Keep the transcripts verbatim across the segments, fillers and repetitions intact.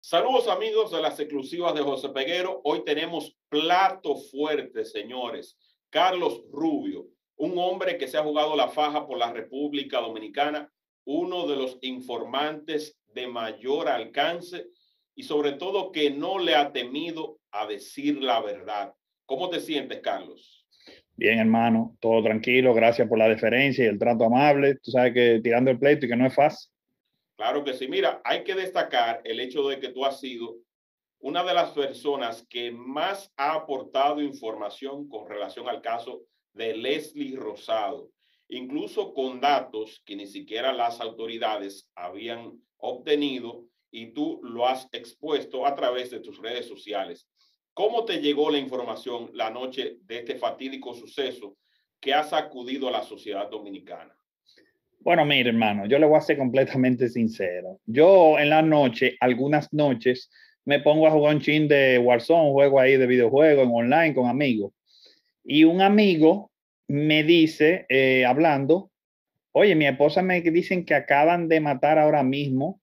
Saludos amigos de las exclusivas de José Peguero. Hoy tenemos plato fuerte, señores. Carlos Rubio, un hombre que se ha jugado la faja por la República Dominicana, uno de los informantes de mayor alcance y sobre todo que no le ha temido a decir la verdad. ¿Cómo te sientes, Carlos? Bien, hermano, todo tranquilo, gracias por la deferencia y el trato amable. Tú sabes que tirando el pleito y que no es fácil. Claro que sí. Mira, hay que destacar el hecho de que tú has sido una de las personas que más ha aportado información con relación al caso de Leslie Rosado, incluso con datos que ni siquiera las autoridades habían obtenido y tú lo has expuesto a través de tus redes sociales. ¿Cómo te llegó la información la noche de este fatídico suceso que ha sacudido a la sociedad dominicana? Bueno, mire, hermano, yo le voy a ser completamente sincero. Yo en la noche, algunas noches, me pongo a jugar un chin de Warzone, un juego ahí de videojuego en online con amigos. Y un amigo me dice, eh, hablando, oye, mi esposa me dicen que acaban de matar ahora mismo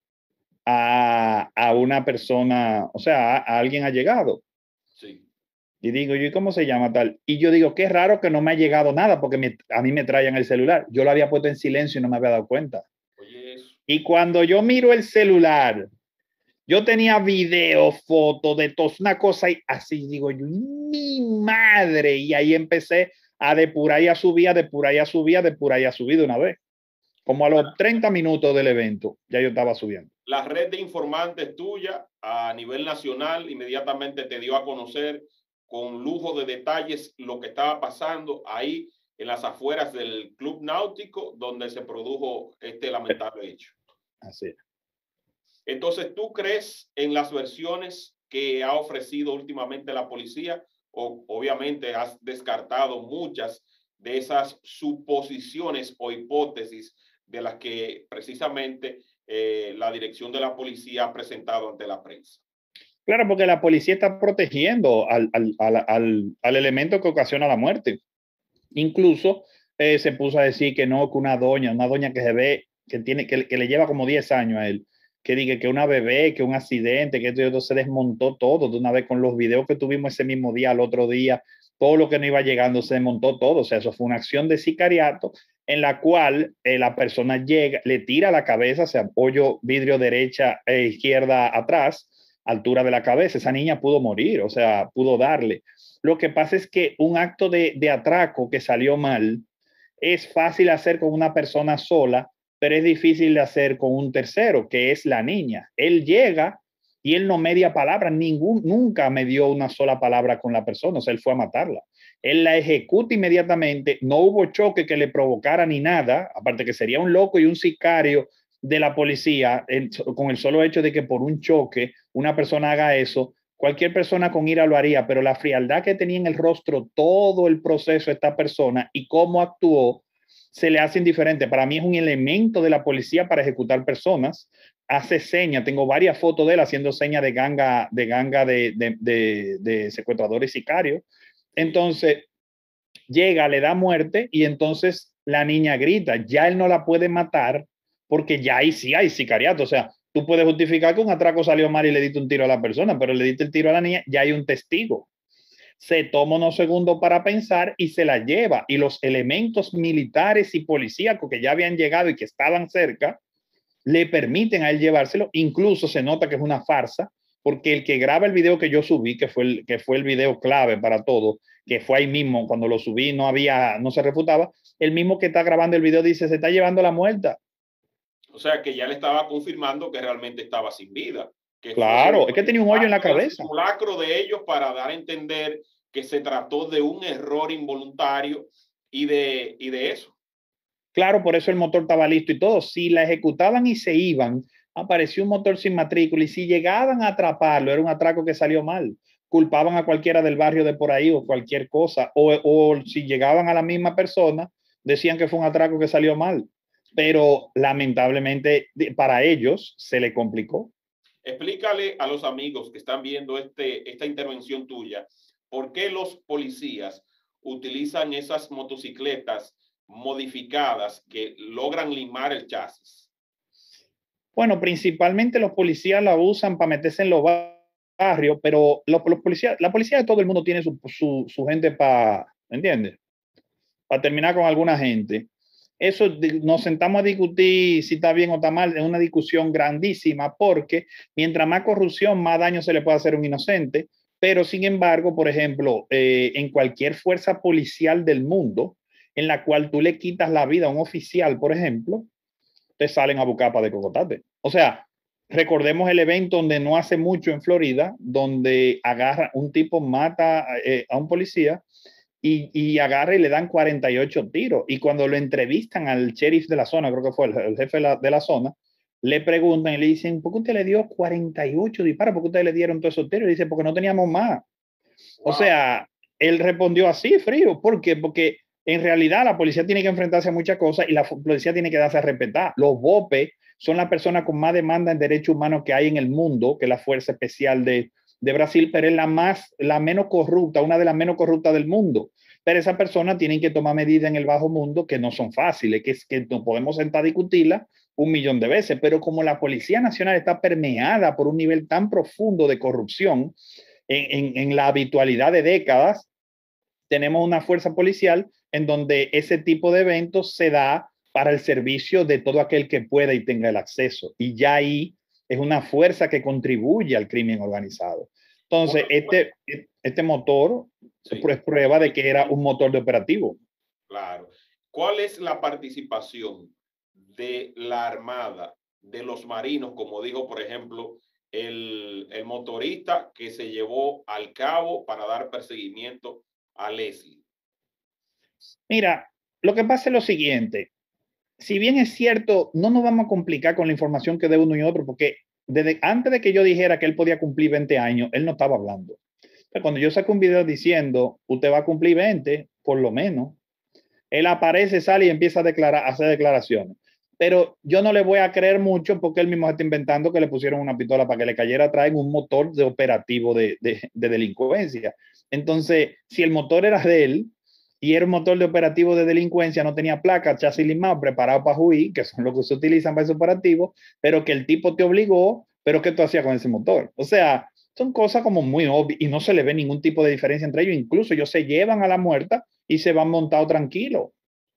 a, a una persona, o sea, a, a alguien ha llegado. Sí. Y digo, ¿y cómo se llama tal? Y yo digo, qué raro que no me ha llegado nada porque me, a mí me traían el celular. Yo lo había puesto en silencio y no me había dado cuenta. Oye, eso. Y cuando yo miro el celular, yo tenía video, fotos de todos, una cosa así, digo yo, mi madre. Y ahí empecé a depurar y a subir, a depurar y a subir, a depurar y a subir de una vez. Como a los treinta minutos del evento, ya yo estaba subiendo. La red de informantes tuya a nivel nacional inmediatamente te dio a conocer con lujo de detalles lo que estaba pasando ahí en las afueras del Club Náutico donde se produjo este lamentable hecho. Así es. Entonces, ¿tú crees en las versiones que ha ofrecido últimamente la policía? O obviamente has descartado muchas de esas suposiciones o hipótesis de las que precisamente eh, la dirección de la policía ha presentado ante la prensa. Claro, porque la policía está protegiendo al, al, al, al, al elemento que ocasiona la muerte. Incluso eh, se puso a decir que no, que una doña, una doña que se ve, que, tiene, que, que le lleva como diez años a él, que diga que una bebé, que un accidente, que esto y esto, se desmontó todo de una vez con los videos que tuvimos ese mismo día, al otro día, todo lo que no iba llegando se desmontó todo. O sea, eso fue una acción de sicariato en la cual eh, la persona llega, le tira la cabeza, o sea, hoyo, vidrio derecha e izquierda atrás, altura de la cabeza. Esa niña pudo morir, o sea, pudo darle. Lo que pasa es que un acto de, de atraco que salió mal es fácil hacer con una persona sola, pero es difícil de hacer con un tercero, que es la niña. Él llega y él no media palabra, ningún, nunca me dio una sola palabra con la persona, o sea, él fue a matarla. Él la ejecuta inmediatamente, no hubo choque que le provocara ni nada, aparte que sería un loco y un sicario de la policía, el, con el solo hecho de que por un choque una persona haga eso. Cualquier persona con ira lo haría, pero la frialdad que tenía en el rostro todo el proceso de esta persona y cómo actuó se le hace indiferente. Para mí es un elemento de la policía para ejecutar personas. Hace señas, tengo varias fotos de él haciendo señas de ganga de, ganga de, de, de, de secuestradores y sicarios. Entonces llega, le da muerte y entonces la niña grita. Ya él no la puede matar porque ya ahí sí hay sicariato. O sea, tú puedes justificar que un atraco salió mal y le diste un tiro a la persona, pero le diste el tiro a la niña, ya hay un testigo. Se toma unos segundos para pensar y se la lleva. Y los elementos militares y policíacos que ya habían llegado y que estaban cerca, le permiten a él llevárselo. Incluso se nota que es una farsa, porque el que graba el video que yo subí, que fue el, que fue el video clave para todo, que fue ahí mismo, cuando lo subí no había, no se refutaba, el mismo que está grabando el video dice, se está llevando la muerta. O sea, que ya le estaba confirmando que realmente estaba sin vida. Que Claro, es que tenía un hoyo en la el cabeza. simulacro de ellos para dar a entender que se trató de un error involuntario y de, y de eso. Claro, por eso el motor estaba listo y todo. Si la ejecutaban y se iban, apareció un motor sin matrícula y si llegaban a atraparlo, era un atraco que salió mal. Culpaban a cualquiera del barrio de por ahí o cualquier cosa. O, o si llegaban a la misma persona, decían que fue un atraco que salió mal. Pero lamentablemente para ellos se le complicó. Explícale a los amigos que están viendo este, esta intervención tuya, ¿por qué los policías utilizan esas motocicletas modificadas que logran limar el chasis? Bueno, principalmente los policías la usan para meterse en los barrios, pero los, los policías, la policía de todo el mundo tiene su, su, su gente para, ¿entiendes? Para terminar con alguna gente. Eso nos sentamos a discutir si está bien o está mal, es una discusión grandísima porque mientras más corrupción, más daño se le puede hacer a un inocente. Pero sin embargo, por ejemplo, eh, en cualquier fuerza policial del mundo en la cual tú le quitas la vida a un oficial, por ejemplo, te salen a buscar para decocotate. O sea, recordemos el evento donde no hace mucho en Florida, donde agarra un tipo, mata eh, a un policía y, y agarra y le dan cuarenta y ocho tiros. Y cuando lo entrevistan al sheriff de la zona, creo que fue el, el jefe de la, de la zona, le preguntan y le dicen, ¿por qué usted le dio cuarenta y ocho disparos? ¿Por qué ustedes le dieron todos esos tiros? Y dice, porque no teníamos más. Wow. O sea, él respondió así, frío. ¿Por qué? Porque en realidad la policía tiene que enfrentarse a muchas cosas y la policía tiene que darse a respetar. Los B O P E son las personas con más demanda en derechos humanos que hay en el mundo, que es la Fuerza Especial de, de Brasil, pero es la, más, la menos corrupta, una de las menos corruptas del mundo. Pero esas personas tienen que tomar medidas en el bajo mundo que no son fáciles, que, es, que no podemos sentar a discutirla un millón de veces, pero como la Policía Nacional está permeada por un nivel tan profundo de corrupción en, en, en la habitualidad de décadas, tenemos una fuerza policial en donde ese tipo de eventos se da para el servicio de todo aquel que pueda y tenga el acceso. Y ya ahí es una fuerza que contribuye al crimen organizado. Entonces, este, este motor sí. es prueba de que era un motor de operativo. Claro. ¿Cuál es la participación de la Armada, de los marinos, como dijo, por ejemplo, el, el motorista que se llevó al cabo para dar perseguimiento a Leslie? Mira, lo que pasa es lo siguiente. Si bien es cierto, no nos vamos a complicar con la información que de uno y otro, porque desde antes de que yo dijera que él podía cumplir veinte años, él no estaba hablando. Pero cuando yo saco un video diciendo, usted va a cumplir veinte, por lo menos, él aparece, sale y empieza a, declarar, a hacer declaraciones. Pero yo no le voy a creer mucho porque él mismo está inventando que le pusieron una pistola para que le cayera atrás en un motor de operativo de, de, de delincuencia. Entonces, si el motor era de él, y era un motor de operativo de delincuencia, no tenía placa, chasis limado, preparado para huir, que son los que se utilizan para ese operativo, pero que el tipo te obligó, pero ¿qué tú hacías con ese motor? O sea, son cosas como muy obvias y no se le ve ningún tipo de diferencia entre ellos. Incluso ellos se llevan a la muerta y se van montados tranquilos.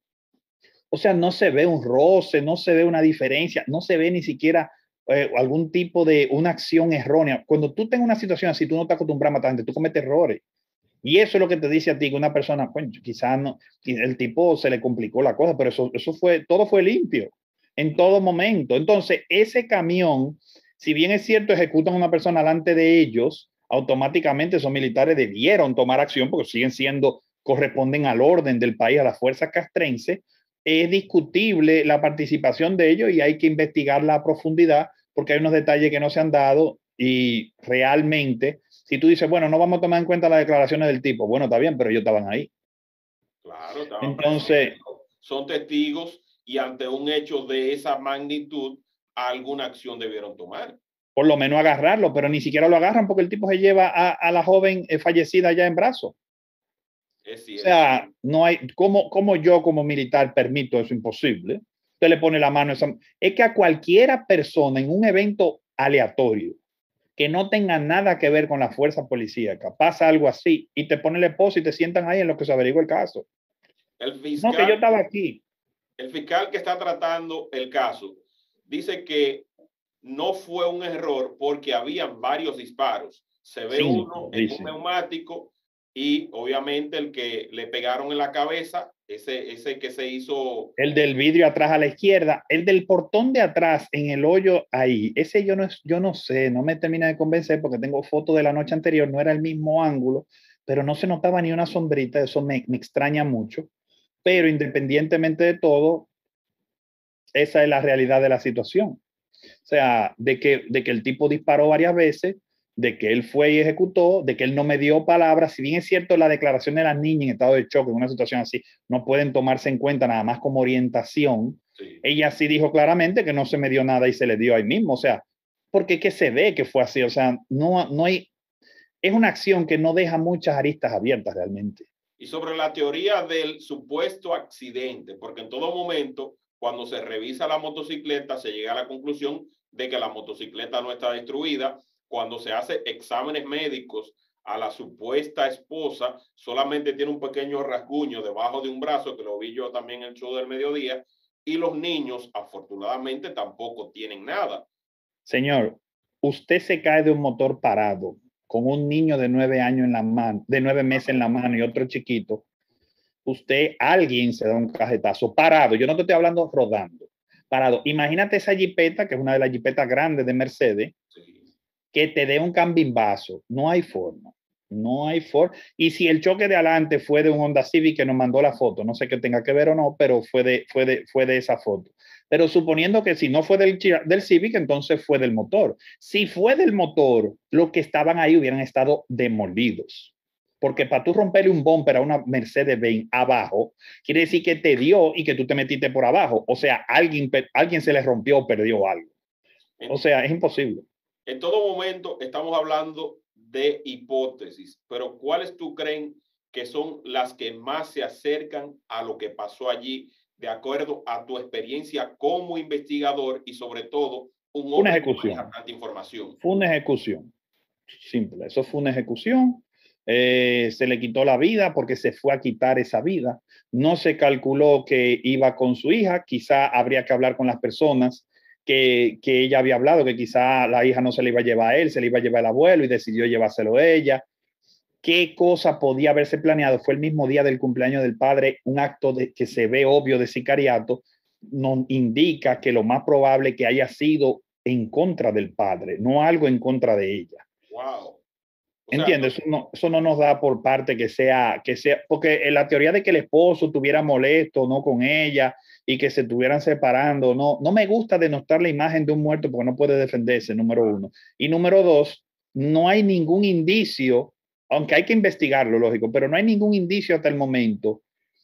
O sea, no se ve un roce, no se ve una diferencia, no se ve ni siquiera eh, algún tipo de una acción errónea. Cuando tú tengas una situación así, tú no te acostumbras a matar gente, tú cometes errores. Y eso es lo que te dice a ti que una persona, bueno, quizás no, el tipo se le complicó la cosa, pero eso, eso fue, todo fue limpio en todo momento. Entonces, ese camión, si bien es cierto, ejecutan a una persona delante de ellos, automáticamente esos militares debieron tomar acción porque siguen siendo, corresponden al orden del país, a las fuerzas castrenses. Es discutible la participación de ellos y hay que investigarla a profundidad porque hay unos detalles que no se han dado y realmente, si tú dices, bueno, no vamos a tomar en cuenta las declaraciones del tipo, bueno, está bien, pero ellos estaban ahí. Claro, estaban Entonces, presentes. Son testigos y ante un hecho de esa magnitud, alguna acción debieron tomar. Por lo menos agarrarlo, pero ni siquiera lo agarran porque el tipo se lleva a, a la joven eh, fallecida ya en brazos. Es cierto. O sea, no hay, ¿cómo, cómo yo como militar permito eso? Imposible. Usted le pone la mano a esa. Es que a cualquiera persona en un evento aleatorio que no tenga nada que ver con la fuerza policíaca, pasa algo así y te pone el esposo y te sientan ahí en lo que se averigua el caso. El fiscal, no, que yo estaba aquí. El fiscal que está tratando el caso dice que no fue un error porque habían varios disparos. Se ve sí, uno en un neumático y obviamente el que le pegaron en la cabeza, ese, ese que se hizo... El del vidrio atrás a la izquierda, el del portón de atrás en el hoyo ahí, ese yo no, yo no sé, no me termina de convencer porque tengo fotos de la noche anterior, no era el mismo ángulo, pero no se notaba ni una sombrita, eso me, me extraña mucho. Pero independientemente de todo, esa es la realidad de la situación. O sea, de que, de que el tipo disparó varias veces, de que él fue y ejecutó, de que él no me dio palabras. Si bien es cierto, la declaración de las niñas en estado de choque, en una situación así, no pueden tomarse en cuenta nada más como orientación. Sí. Ella sí dijo claramente que no se me dio nada y se le dio ahí mismo. O sea, porque es que se ve que fue así. O sea, no, no hay, es una acción que no deja muchas aristas abiertas realmente. Y sobre la teoría del supuesto accidente, porque en todo momento cuando se revisa la motocicleta, se llega a la conclusión de que la motocicleta no está destruida. Cuando se hace exámenes médicos a la supuesta esposa, solamente tiene un pequeño rasguño debajo de un brazo, que lo vi yo también en el show del mediodía, y los niños, afortunadamente, tampoco tienen nada. Señor, usted se cae de un motor parado con un niño de nueve años en la mano, de nueve meses en la mano y otro chiquito. Usted, alguien se da un cajetazo parado. Yo no te estoy hablando rodando, parado. Imagínate esa jipeta, que es una de las jipetas grandes de Mercedes, sí, que te dé un cambimbazo. No hay forma. No hay forma. Y si el choque de adelante fue de un Honda Civic que nos mandó la foto, no sé qué tenga que ver o no, pero fue de, fue de, fue de esa foto. Pero suponiendo que si no fue del, del Civic, entonces fue del motor. Si fue del motor, los que estaban ahí hubieran estado demolidos. Porque para tú romperle un bumper a una Mercedes-Benz abajo, quiere decir que te dio y que tú te metiste por abajo. O sea, alguien, alguien se le rompió o perdió algo. O sea, es imposible. En todo momento estamos hablando de hipótesis, pero ¿cuáles tú creen que son las que más se acercan a lo que pasó allí, de acuerdo a tu experiencia como investigador y sobre todo un hombre una ejecución. que maneja tanta información? Fue una ejecución. Simple, eso fue una ejecución. Eh, se le quitó la vida porque se fue a quitar esa vida. No se calculó que iba con su hija. Quizá habría que hablar con las personas que, que ella había hablado, que quizá la hija no se le iba a llevar a él, se le iba a llevar al abuelo y decidió llevárselo a ella. ¿Qué cosa podía haberse planeado? Fue el mismo día del cumpleaños del padre, un acto de, que se ve obvio de sicariato, nos indica que lo más probable que haya sido en contra del padre, no algo en contra de ella. Wow. ¿Entiendes? Eso no, eso no nos da por parte que sea, que sea, porque la teoría de que el esposo estuviera molesto no con ella y que se estuvieran separando, no, no me gusta denostar la imagen de un muerto porque no puede defenderse, número uno. Y número dos, no hay ningún indicio, aunque hay que investigarlo, lógico, pero no hay ningún indicio hasta el momento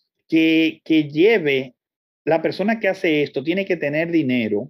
que, que lleve, la persona que hace esto tiene que tener dinero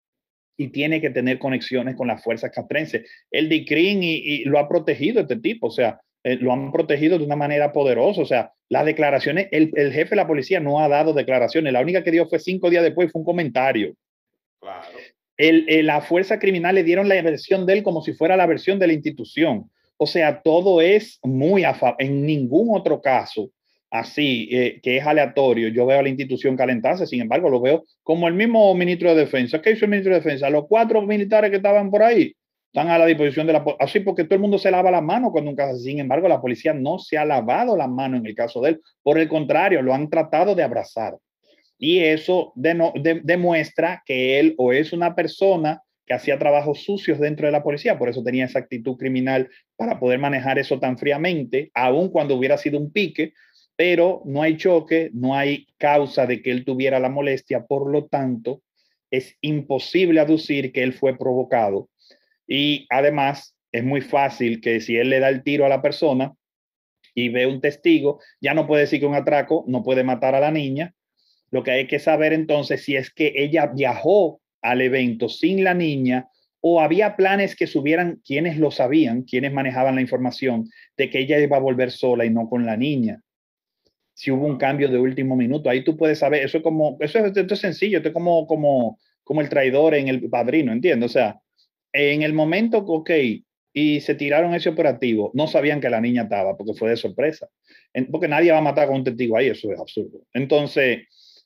y tiene que tener conexiones con las fuerzas castrenses. El D I C R I M y, y lo ha protegido este tipo, o sea, eh, lo han protegido de una manera poderosa, o sea, las declaraciones, el, el jefe de la policía no ha dado declaraciones, la única que dio fue cinco días después, fue un comentario. Claro. El, el, la fuerza criminal le dieron la versión de él como si fuera la versión de la institución. O sea, todo es muy afa en ningún otro caso así, eh, que es aleatorio. Yo veo a la institución calentarse, sin embargo, lo veo como el mismo ministro de Defensa. ¿Qué hizo el ministro de Defensa? Los cuatro militares que estaban por ahí están a la disposición de la policía. Así porque todo el mundo se lava las manos cuando un caso así. Sin embargo, la policía no se ha lavado las manos en el caso de él. Por el contrario, lo han tratado de abrazar. Y eso de no, de, demuestra que él o es una persona que hacía trabajos sucios dentro de la policía, por eso tenía esa actitud criminal para poder manejar eso tan fríamente, aun cuando hubiera sido un pique, pero no hay choque, no hay causa de que él tuviera la molestia, por lo tanto, es imposible aducir que él fue provocado. Y además, es muy fácil que si él le da el tiro a la persona y ve un testigo, ya no puede decir que un atraco no puede matar a la niña. Lo que hay que saber entonces si es que ella viajó al evento sin la niña o había planes que subieran quienes lo sabían, quienes manejaban la información de que ella iba a volver sola y no con la niña. Si hubo un cambio de último minuto, ahí tú puedes saber, eso es como, eso es, esto es sencillo, esto es como, como, como el traidor en El Padrino, ¿entiendes? O sea, en el momento, ok, y se tiraron ese operativo, no sabían que la niña estaba porque fue de sorpresa, porque nadie va a matar con un testigo ahí, eso es absurdo. Entonces,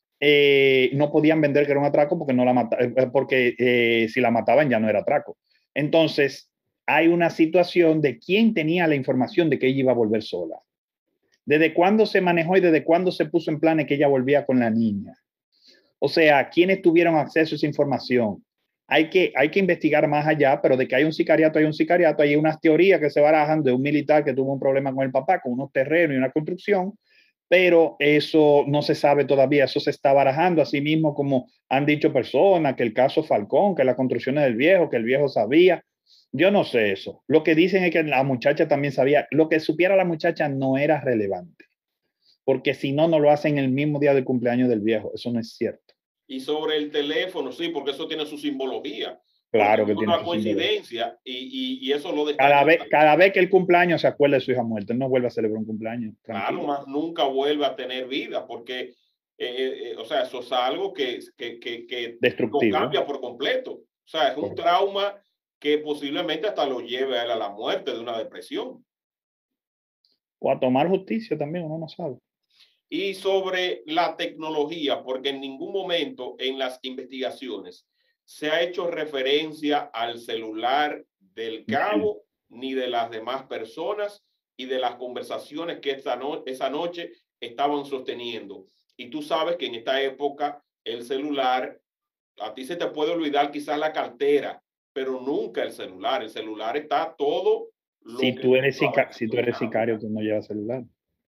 Eh, no podían vender que era un atraco porque, no la mata, porque eh, si la mataban ya no era atraco. Entonces, hay una situación de quién tenía la información de que ella iba a volver sola. ¿Desde cuándo se manejó y desde cuándo se puso en planes que ella volvía con la niña? O sea, ¿quiénes tuvieron acceso a esa información? Hay que, hay que investigar más allá, pero de que hay un sicariato, hay un sicariato, hay unas teorías que se barajan de un militar que tuvo un problema con el papá, con unos terrenos y una construcción, pero eso no se sabe todavía, eso se está barajando, así mismo como han dicho personas, que el caso Falcón, que las construcciones del viejo, que el viejo sabía. Yo no sé eso. Lo que dicen es que la muchacha también sabía. Lo que supiera la muchacha no era relevante, porque si no, no lo hacen el mismo día del cumpleaños del viejo. Eso no es cierto. Y sobre el teléfono, sí, porque eso tiene su simbología. Claro que es tiene una coincidencia y, y, y eso lo destaca. Cada vez, cada vez que el cumpleaños se acuerda de su hija muerta, no vuelve a celebrar un cumpleaños. Tranquilo. Claro, más nunca vuelve a tener vida, porque eh, eh, o sea, eso es algo que, que, que, que lo Destructivo. cambia por completo. O sea, es un Correcto. trauma que posiblemente hasta lo lleve a él a la muerte de una depresión. O a tomar justicia también, uno no sabe. Y sobre la tecnología, porque en ningún momento en las investigaciones se ha hecho referencia al celular del cabo ni de las demás personas y de las conversaciones que esa, no, esa noche estaban sosteniendo. Y tú sabes que en esta época el celular, a ti se te puede olvidar quizás la cartera, pero nunca el celular. El celular está todo lo Si que tú eres, tú sica, sabes, si tú eres sicario, tú no llevas celular.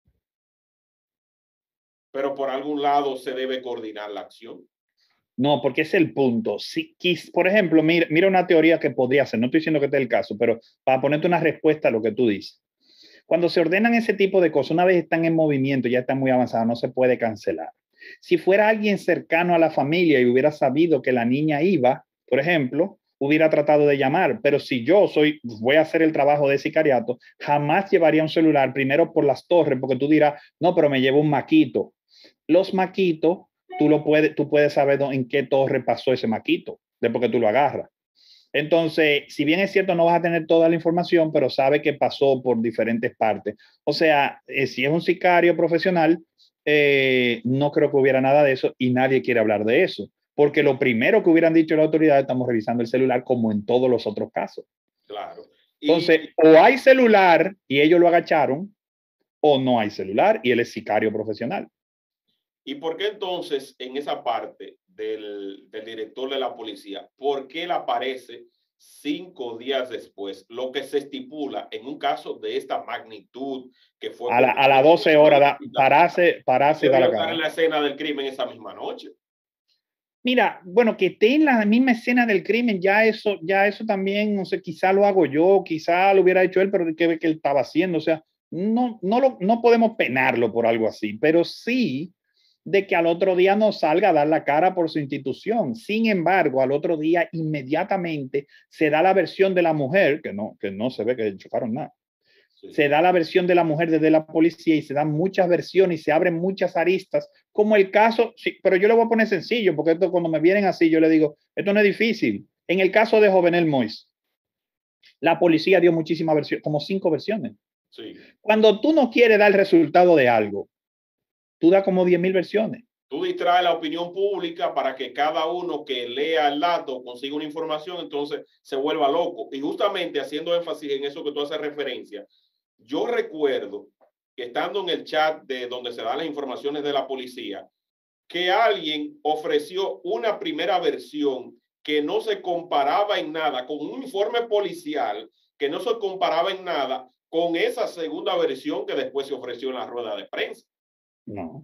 pero por algún lado se debe coordinar la acción. No, porque es el punto. Si, por ejemplo, mira, mira una teoría que podría ser, no estoy diciendo que este es el caso, pero para ponerte una respuesta a lo que tú dices. Cuando se ordenan ese tipo de cosas, una vez están en movimiento, ya están muy avanzadas, no se puede cancelar. Si fuera alguien cercano a la familia y hubiera sabido que la niña iba, por ejemplo, hubiera tratado de llamar, pero si yo soy, voy a hacer el trabajo de sicariato, jamás llevaría un celular, primero por las torres, porque tú dirás, no, pero me llevo un maquito. Los maquitos, tú, lo puedes, tú puedes saber en qué torre pasó ese maquito, después que tú lo agarras. Entonces, si bien es cierto, no vas a tener toda la información, pero sabe que pasó por diferentes partes. O sea, eh, si es un sicario profesional, eh, no creo que hubiera nada de eso y nadie quiere hablar de eso. Porque lo primero que hubieran dicho la autoridad, estamos revisando el celular como en todos los otros casos. Claro. Y, Entonces, o hay celular y ellos lo agacharon, o no hay celular y él es sicario profesional. ¿Y por qué entonces en esa parte del, del director de la policía, por qué él aparece cinco días después? Lo que se estipula en un caso de esta magnitud que fue... A las a la doce horas, pararse, pararse y dar la cara. En la escena del crimen esa misma noche. Mira, bueno, que esté en la misma escena del crimen, ya eso, ya eso también, no sé, quizá lo hago yo, quizá lo hubiera hecho él, pero qué ve que él estaba haciendo, o sea, no, no, lo, no podemos penarlo por algo así, pero sí de que al otro día no salga a dar la cara por su institución. Sin embargo, al otro día inmediatamente se da la versión de la mujer, que no, que no se ve que chocaron nada. Sí. Se da la versión de la mujer desde la policía y se dan muchas versiones y se abren muchas aristas, como el caso, sí, pero yo le voy a poner sencillo, porque esto cuando me vienen así, yo le digo, esto no es difícil. En el caso de Jovenel Mois, la policía dio muchísimas versiones, como cinco versiones. Sí. Cuando tú no quieres dar el resultado de algo, tú das como diez mil versiones. Tú distraes la opinión pública para que cada uno que lea el dato consiga una información, entonces se vuelva loco. Y justamente haciendo énfasis en eso que tú haces referencia, yo recuerdo que estando en el chat de donde se dan las informaciones de la policía, que alguien ofreció una primera versión que no se comparaba en nada con un informe policial, que no se comparaba en nada con esa segunda versión que después se ofreció en la rueda de prensa. No.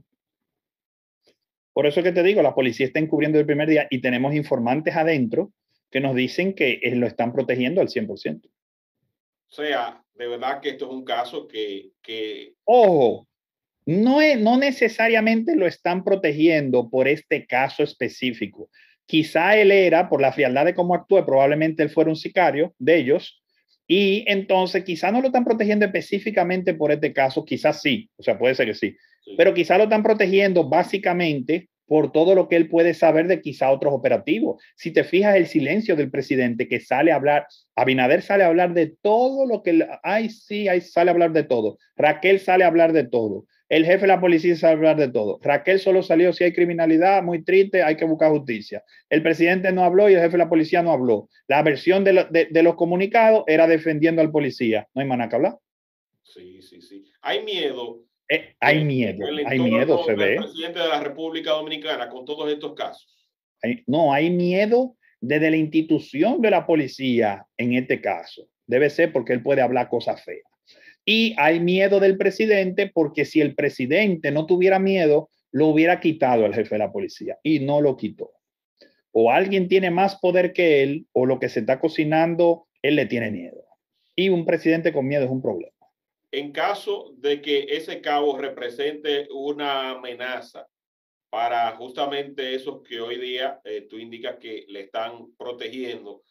Por eso que te digo, la policía está encubriendo el primer día y tenemos informantes adentro que nos dicen que lo están protegiendo al cien por ciento. O sea, de verdad que esto es un caso que... que... Ojo, no, es, no necesariamente lo están protegiendo por este caso específico. Quizá él era, por la frialdad de cómo actúe, probablemente él fuera un sicario de ellos, y entonces quizá no lo están protegiendo específicamente por este caso, quizás sí, o sea, puede ser que sí, sí. Pero quizá lo están protegiendo básicamente por todo lo que él puede saber de quizá otros operativos. Si te fijas el silencio del presidente que sale a hablar, Abinader sale a hablar de todo lo que, ay sí, ay, sale a hablar de todo, Raquel sale a hablar de todo, el jefe de la policía sale a hablar de todo, Raquel solo salió si hay criminalidad, muy triste, hay que buscar justicia. El presidente no habló y el jefe de la policía no habló. La versión de, lo, de, de los comunicados era defendiendo al policía. No hay más nada que hablar. Sí, sí, sí. Hay miedo. Eh, hay miedo, hay miedo, se ve. El presidente de la República Dominicana con todos estos casos. Hay, no, hay miedo desde la institución de la policía en este caso. Debe ser porque él puede hablar cosas feas. Y hay miedo del presidente porque si el presidente no tuviera miedo, lo hubiera quitado al jefe de la policía y no lo quitó. O alguien tiene más poder que él o lo que se está cocinando, él le tiene miedo. Y un presidente con miedo es un problema. En caso de que ese cabo represente una amenaza para justamente esos que hoy día eh, tú indicas que le están protegiendo,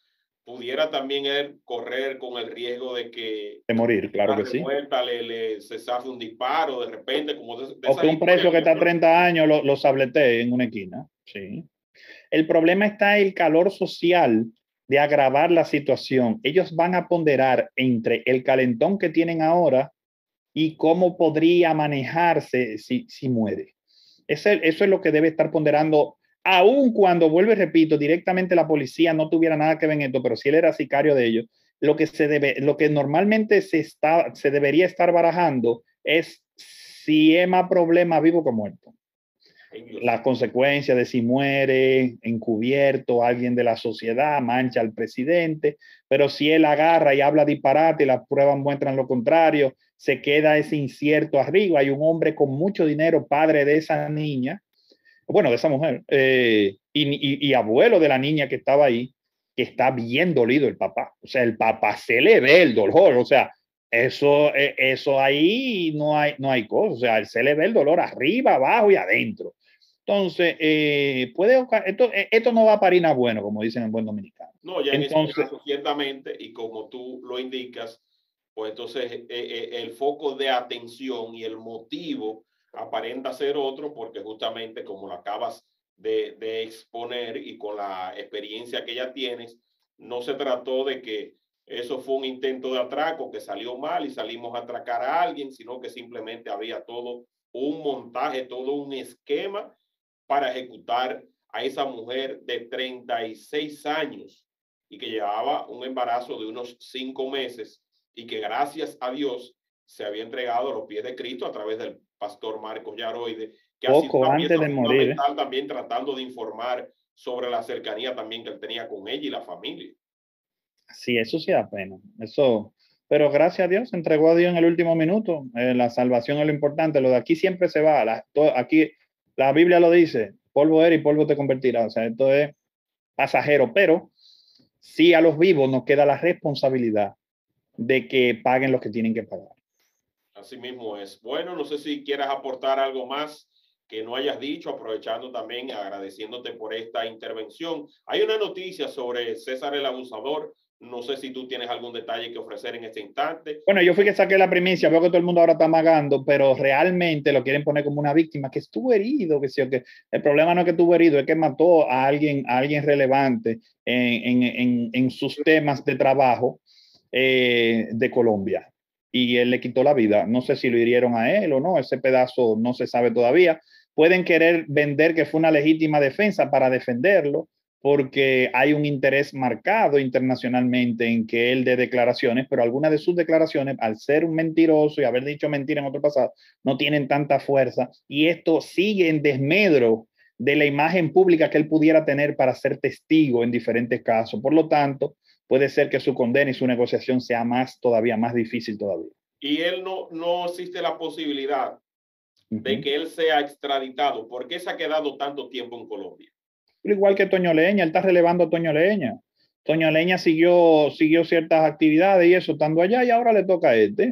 pudiera también él correr con el riesgo de que de morir, claro que sí. Vuelta, le, le, se zafe un disparo de repente, como de, de o que un preso que está a treinta años lo, lo sabletee en una esquina. Sí. El problema está en el calor social de agravar la situación. Ellos van a ponderar entre el calentón que tienen ahora y cómo podría manejarse si, si muere. Ese, eso es lo que debe estar ponderando, aun cuando, vuelvo y repito, directamente la policía no tuviera nada que ver en esto, pero si él era sicario de ellos, lo que, se debe, lo que normalmente se, está, se debería estar barajando es si es más problema vivo que muerto. Las consecuencias de si muere encubierto alguien de la sociedad, mancha al presidente, pero si él agarra y habla disparate y las pruebas muestran lo contrario, se queda ese incierto arriba. Hay un hombre con mucho dinero, padre de esa niña, bueno, de esa mujer, eh, y, y, y abuelo de la niña que estaba ahí, que está bien dolido el papá. O sea, el papá se le ve el dolor, o sea, eso, eso ahí no hay, no hay cosa, o sea, se le ve el dolor arriba, abajo y adentro. Entonces, eh, puede, esto, esto no va a parir nada bueno, como dicen en buen dominicano. No, ya entonces, en ese caso, ciertamente, y como tú lo indicas, pues entonces eh, eh, el foco de atención y el motivo aparenta ser otro, porque justamente como lo acabas de, de exponer y con la experiencia que ya tienes, no se trató de que eso fue un intento de atraco que salió mal y salimos a atracar a alguien, sino que simplemente había todo un montaje, todo un esquema para ejecutar a esa mujer de treinta y seis años y que llevaba un embarazo de unos cinco meses y que gracias a Dios se había entregado a los pies de Cristo a través del pastor Marcos Yaroide, que ha sido una pieza fundamental ¿eh? también tratando de informar sobre la cercanía también que él tenía con ella y la familia. Sí, eso sí da pena. Eso, pero gracias a Dios, se entregó a Dios en el último minuto. Eh, la salvación es lo importante. Lo de aquí siempre se va. La, todo, aquí la Biblia lo dice, polvo eres y polvo te convertirá. O sea, esto es pasajero, pero sí a los vivos nos queda la responsabilidad de que paguen lo que tienen que pagar. Así mismo es. Bueno, no sé si quieras aportar algo más que no hayas dicho, aprovechando también, agradeciéndote por esta intervención. Hay una noticia sobre César el Abusador. No sé si tú tienes algún detalle que ofrecer en este instante. Bueno, yo fui que saqué la primicia, veo que todo el mundo ahora está magando, pero realmente lo quieren poner como una víctima que estuvo herido, que sí o que. El problema no es que estuvo herido, es que mató a alguien, a alguien relevante en, en, en, en sus temas de trabajo eh, de Colombia. Y él le quitó la vida. No sé si lo hirieron a él o no, ese pedazo no se sabe todavía. Pueden querer vender que fue una legítima defensa para defenderlo, porque hay un interés marcado internacionalmente en que él dé declaraciones, pero algunas de sus declaraciones, al ser un mentiroso y haber dicho mentira en otro pasado, no tienen tanta fuerza y esto sigue en desmedro de la imagen pública que él pudiera tener para ser testigo en diferentes casos. Por lo tanto, puede ser que su condena y su negociación sea más todavía más difícil todavía. Y él no, no existe la posibilidad de que él sea extraditado. ¿Por qué se ha quedado tanto tiempo en Colombia? Igual que Toño Leña, él está relevando a Toño Leña. Toño Leña siguió, siguió ciertas actividades y eso estando allá y ahora le toca a este.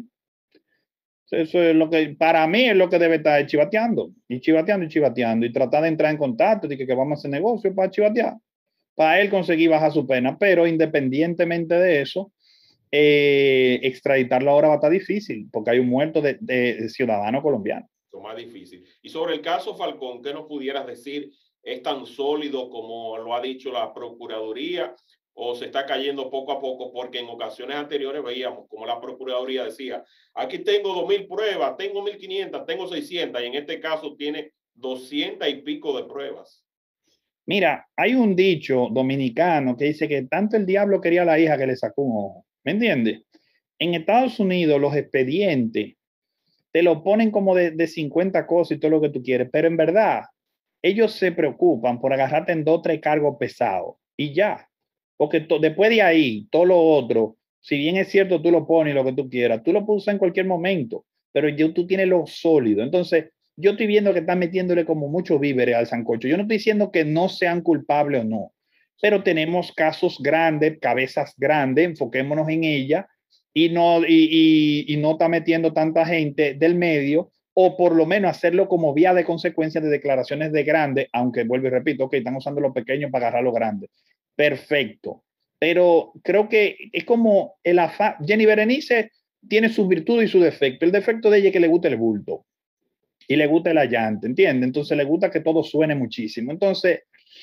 Eso es lo que, para mí, es lo que debe estar chivateando y chivateando y chivateando y tratar de entrar en contacto y que, que vamos a hacer negocio para chivatear, para él conseguir bajar su pena. Pero independientemente de eso, eh, extraditarlo ahora va a estar difícil porque hay un muerto de, de, de ciudadano colombiano. Lo más difícil. Y sobre el caso Falcón, ¿qué nos pudieras decir? ¿Es tan sólido como lo ha dicho la Procuraduría o se está cayendo poco a poco? Porque en ocasiones anteriores veíamos como la Procuraduría decía, aquí tengo dos mil pruebas, tengo mil quinientas, tengo seiscientas y en este caso tiene doscientas y pico de pruebas. Mira, hay un dicho dominicano que dice que tanto el diablo quería a la hija que le sacó un ojo. ¿Me entiendes? En Estados Unidos los expedientes te lo ponen como de, de cincuenta cosas y todo lo que tú quieres, pero en verdad ellos se preocupan por agarrarte en dos o tres cargos pesados y ya. Porque to, después de ahí, todo lo otro, si bien es cierto, tú lo pones lo que tú quieras, tú lo puedes usar en cualquier momento, pero yo, tú tienes lo sólido. Entonces, yo estoy viendo que están metiéndole como muchos víveres al sancocho. Yo no estoy diciendo que no sean culpables o no, pero tenemos casos grandes, cabezas grandes, enfoquémonos en ella y no, y, y, y no está metiendo tanta gente del medio, o por lo menos hacerlo como vía de consecuencia de declaraciones de grandes, aunque vuelvo y repito, ok, están usando los pequeños para agarrar los grandes. Perfecto. pero creo que es como el afán. Jenny Berenice tiene sus virtudes y sus defectos. El defecto de ella es que le gusta el bulto y le gusta el allante, ¿entiendes? Entonces le gusta que todo suene muchísimo. Entonces,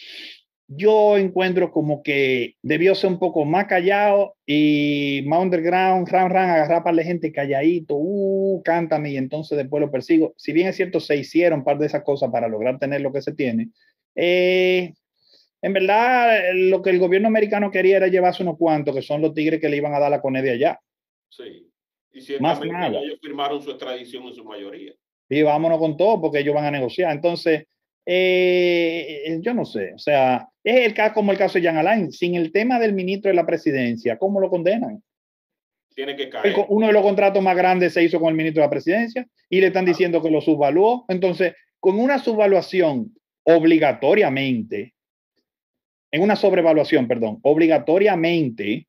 yo encuentro como que debió ser un poco más callado y más underground, ran, ran, agarrar para la gente calladito, uh, cántame, y entonces después lo persigo. Si bien es cierto, se hicieron un par de esas cosas para lograr tener lo que se tiene, eh, en verdad lo que el gobierno americano quería era llevarse unos cuantos, que son los tigres que le iban a dar la conedia allá. Sí, y Más ciertamente nada. ellos firmaron su extradición en su mayoría. Y vámonos con todo porque ellos van a negociar. Entonces, eh, yo no sé, o sea, es el caso como el caso de Jean Alain, sin el tema del ministro de la presidencia, ¿cómo lo condenan? Tiene que caer. Uno de los contratos más grandes se hizo con el ministro de la presidencia y le están diciendo que lo subvaluó. Entonces, con una subvaluación obligatoriamente, en una sobrevaluación, perdón, obligatoriamente,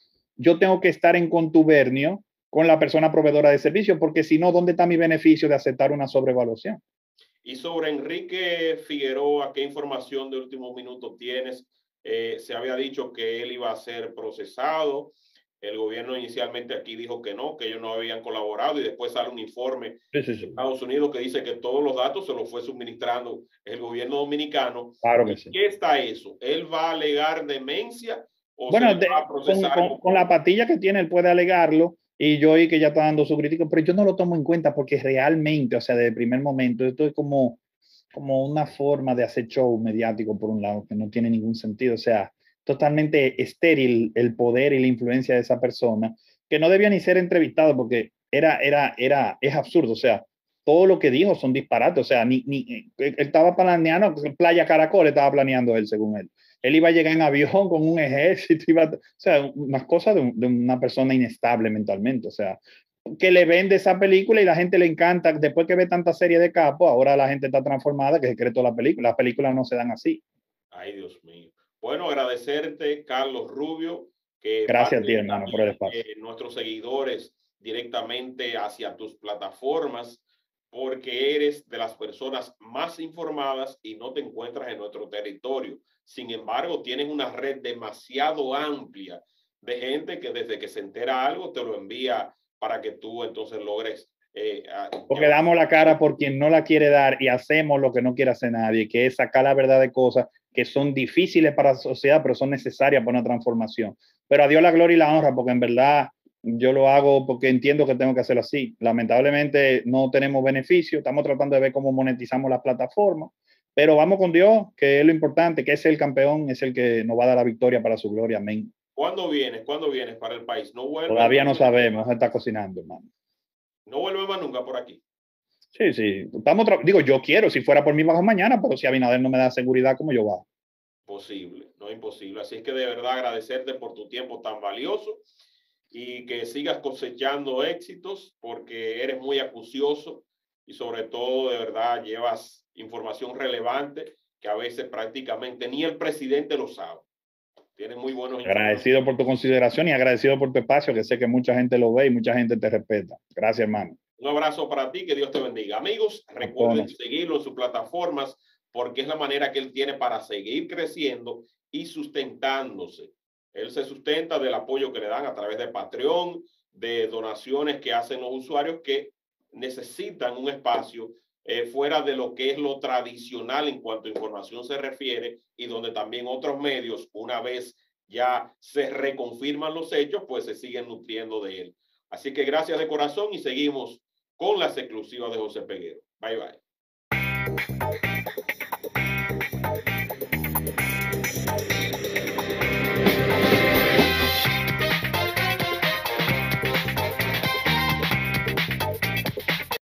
yo tengo que estar en contubernio con la persona proveedora de servicios, porque si no, ¿dónde está mi beneficio de aceptar una sobrevaluación? Y sobre Enrique Figueroa, ¿qué información de último minuto tienes? Eh, se había dicho que él iba a ser procesado. El gobierno inicialmente aquí dijo que no, que ellos no habían colaborado y después sale un informe sí, sí, sí. de Estados Unidos que dice que todos los datos se los fue suministrando el gobierno dominicano. Claro que sí. ¿Qué está eso? ¿Él va a alegar demencia o bueno, se le va a procesar? Con, con, con la patilla que tiene, él puede alegarlo y yo y que ya está dando su crítica, pero yo no lo tomo en cuenta porque realmente, o sea, desde el primer momento, esto es como, como una forma de hacer show mediático por un lado, que no tiene ningún sentido, o sea, totalmente estéril el poder y la influencia de esa persona, que no debía ni ser entrevistado porque era, era, era, es absurdo, o sea, todo lo que dijo son disparates, o sea, ni, ni, él estaba planeando, Playa Caracol estaba planeando él, según él. Él iba a llegar en avión con un ejército, iba, o sea, unas cosas de, de una persona inestable mentalmente, o sea, que le vende esa película y la gente le encanta, después que ve tanta serie de capo, ahora la gente está transformada, que se cree toda la película, las películas no se dan así. Ay, Dios mío. Bueno, agradecerte, Carlos Rubio, que gracias a ti, hermano, por el espacio. Eh, nuestros seguidores directamente hacia tus plataformas, porque eres de las personas más informadas y no te encuentras en nuestro territorio. Sin embargo, tienes una red demasiado amplia de gente que desde que se entera algo te lo envía para que tú entonces logres. Eh, porque damos la cara por quien no la quiere dar y hacemos lo que no quiere hacer nadie, que es sacar la verdad de cosas que son difíciles para la sociedad, pero son necesarias para una transformación. Pero a Dios la gloria y la honra, porque en verdad yo lo hago porque entiendo que tengo que hacerlo así. Lamentablemente no tenemos beneficio, estamos tratando de ver cómo monetizamos las plataformas, pero vamos con Dios, que es lo importante, que es el campeón, es el que nos va a dar la victoria para su gloria. Amén. ¿Cuándo vienes? ¿Cuándo vienes para el país? ¿No vuelves? Todavía no sabemos, se está cocinando, hermano. ¿No vuelve más nunca por aquí? Sí, sí. Estamos digo, yo quiero, si fuera por mí bajo mañana, pero si Abinader no me da seguridad, ¿cómo yo bajo? Posible, no imposible. Así es que de verdad agradecerte por tu tiempo tan valioso y que sigas cosechando éxitos porque eres muy acucioso y sobre todo de verdad llevas información relevante que a veces prácticamente ni el presidente lo sabe. Tienes muy buenos. Agradecido por tu consideración y agradecido por tu espacio, que sé que mucha gente lo ve y mucha gente te respeta. Gracias, hermano. Un abrazo para ti, que Dios te bendiga. Amigos, recuerden seguirlo en sus plataformas porque es la manera que él tiene para seguir creciendo y sustentándose. Él se sustenta del apoyo que le dan a través de Patreon, de donaciones que hacen los usuarios que necesitan un espacio eh, fuera de lo que es lo tradicional en cuanto a información se refiere y donde también otros medios, una vez ya se reconfirman los hechos, pues se siguen nutriendo de él. Así que gracias de corazón y seguimos con las exclusivas de José Peguero. Bye, bye.